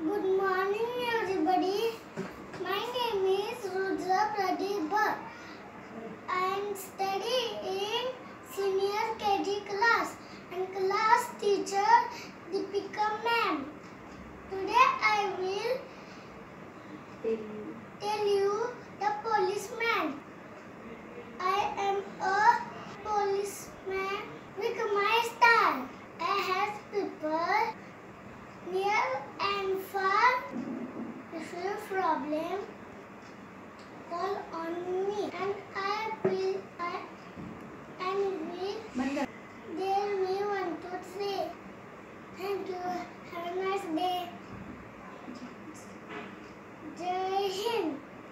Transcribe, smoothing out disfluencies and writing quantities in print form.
Good morning, everybody. My name is Rudra Pradeep Bhatt. I am studying in senior KG class and class teacher Deepika ma'am. Today I will tell you the policeman. I am a policeman.